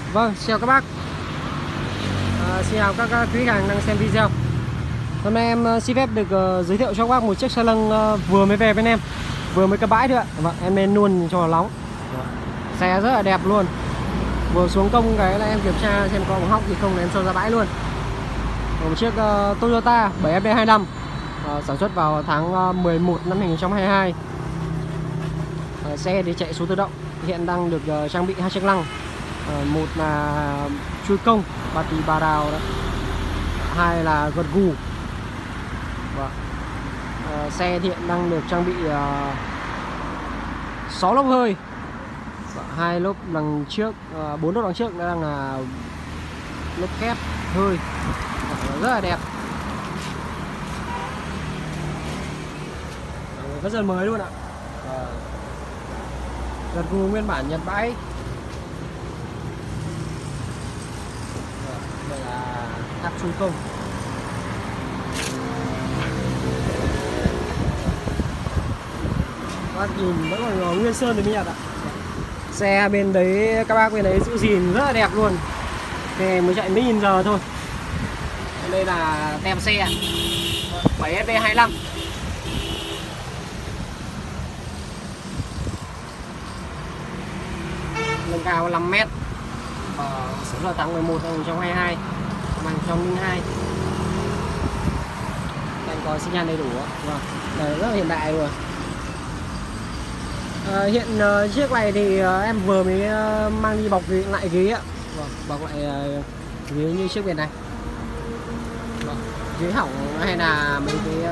Vâng, chào các bác. Xin chào các quý khách hàng đang xem video. Hôm nay em xin phép được giới thiệu cho các bác một chiếc xe lâng vừa mới về bên em, vừa mới cập bãi thôi ạ. Vâng, em lên luôn cho nóng. Xe rất là đẹp luôn. Vừa xuống công cái là em kiểm tra xem có hóc gì không là em cho ra bãi luôn. Một chiếc Toyota 7FD25 sản xuất vào tháng 11 năm 2022. Xe thì chạy số tự động, hiện đang được trang bị hai chức năng. Một là chui công ba tí ba đào đó, hai là gật gù. Xe hiện đang được trang bị 6 lốp hơi, hai lốp đằng trước, 4 lốp đằng trước đang là lốp kép hơi, rất là đẹp, rất là mới luôn ạ. Gật gù nguyên bản Nhật bãi. Đây là tháp chui công. Các bác nhìn vẫn còn nguyên sơn từ bên Nhật ạ. Xe bên đấy các bác bên đấy giữ gìn rất là đẹp luôn. Xe mới chạy mấy nghìn giờ thôi. Đây là tem xe 7FD25. Nâng cao 5 m. Sản xuất tháng 11 năm 2022, năm 2002. Đang có xi nhan đầy đủ. Vâng, rất là hiện đại luôn. Hiện chiếc này thì em vừa mới mang đi bọc lại ghế ạ. Vâng, bọc lại ghế như chiếc bên này. Vâng, ghế hỏng hay là mấy cái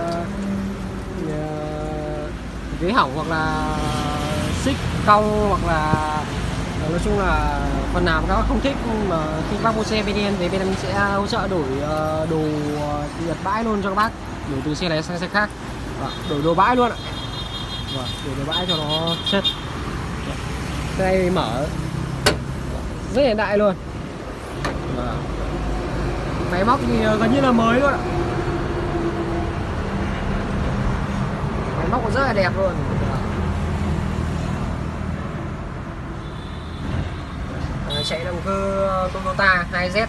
ghế hỏng hoặc là xích cong hoặc là nói chung là phần nào các bác không thích mà khi bác mua xe bên em thì bên em sẽ hỗ trợ đổi đồ Nhật bãi luôn cho các bác, đổi từ xe này sang xe khác. Đổi đồ bãi luôn ạ. Đổi đồ bãi cho nó chất. Xe này mở rất hiện đại luôn. Máy móc thì gần như là mới luôn ạ. Máy móc rất là đẹp luôn. Chạy động cơ Toyota 2Z.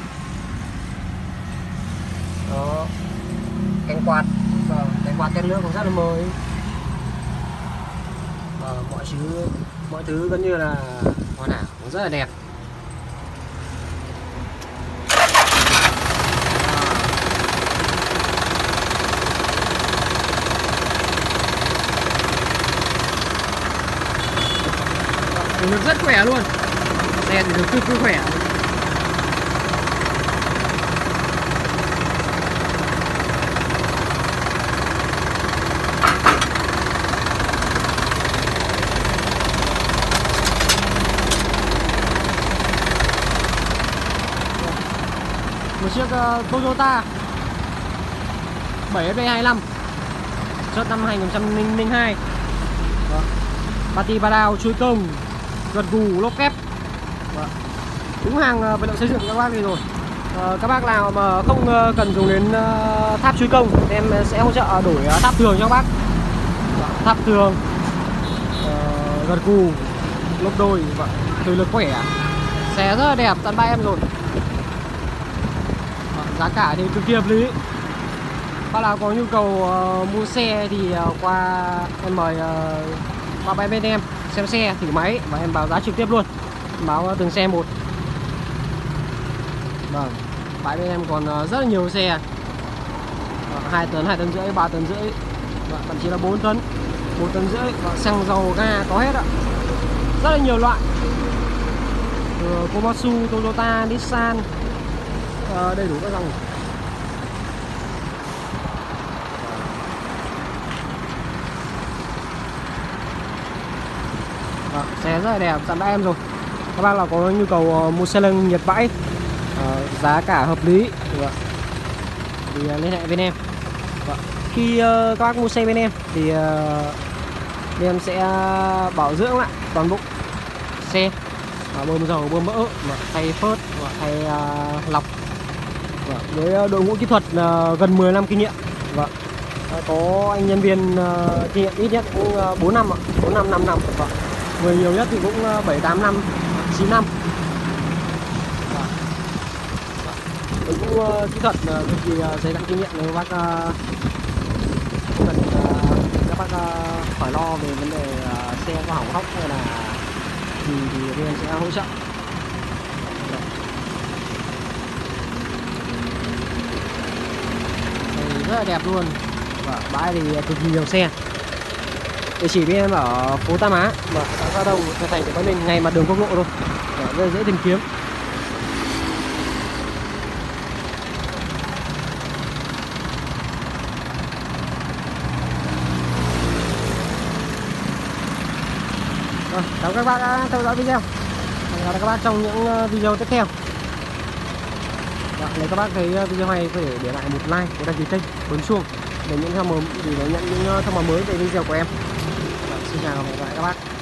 Đó. Cánh quạt. Cánh quạt tên lửa cũng rất là mới. Mọi thứ gần như là hoàn hảo, rất là đẹp. Được rất khỏe luôn. Xe thì được cực khỏe. Một chiếc Toyota 7FD25 xuất năm 2002. Ba tí ba đao, chui công, gật gù, lốp kép. Đúng hàng vật liệu xây dựng các bác đi rồi. Các bác nào mà không cần dùng đến tháp chui công thì em sẽ hỗ trợ đổi tháp thường cho các bác. Tháp thường, gật gù, lốp đôi, thời lực khỏe. Xe rất là đẹp, tận bãi em rồi. Giá cả thì cực kỳ hợp lý. Bác nào có nhu cầu mua xe thì qua em mời qua bãi bên em xem xe thử máy và em báo giá trực tiếp luôn, báo từng xe một. Vâng, bãi bên em còn rất là nhiều xe, 2 tấn, 2 tấn rưỡi, 3 tấn rưỡi, thậm chí là 4 tấn, 4 tấn rưỡi, xăng dầu ga có hết ạ. Rất là nhiều loại, từ Komatsu, Toyota, Nissan, đầy đủ các dòng. Xe rất là đẹp, tận bãi em rồi. Các bác nào có nhu cầu mua xe lâng Nhật bãi, giá cả hợp lý thì liên hệ bên em. Khi các bác mua xe bên em thì bên em sẽ bảo dưỡng lại toàn bộ xe, bơm dầu, bơm mỡ, thay phớt, thay lọc, với đội ngũ kỹ thuật gần 10 năm kinh nghiệm. Có anh nhân viên kinh nghiệm ít nhất cũng 4 năm, 4 năm, 5 năm. Người nhiều nhất thì cũng 7, 8 năm, 9 năm. Đội ngũ kỹ thuật cực kỳ dày dặn kinh nghiệm nếu bác không cần các bác khỏi lo về vấn đề xe có hỏng hóc hay là thì bên em sẽ hỗ trợ. Đây, rất là đẹp luôn. Và bãi thì cực kỳ nhiều xe. Địa chỉ bên em ở phố Tam Á, và giao thông Châu Thành thì có bên ngay mặt đường quốc lộ thôi, rất là dễ tìm kiếm. Rồi, cảm ơn các bác đã theo dõi video. Hẹn gặp lại các bác trong những video tiếp theo. Nếu các bác thấy video hay có thể để lại một like, một đăng ký kênh, bấm chuông để nhận những thông báo mới về video của em. Xin chào và hẹn gặp lại các bác.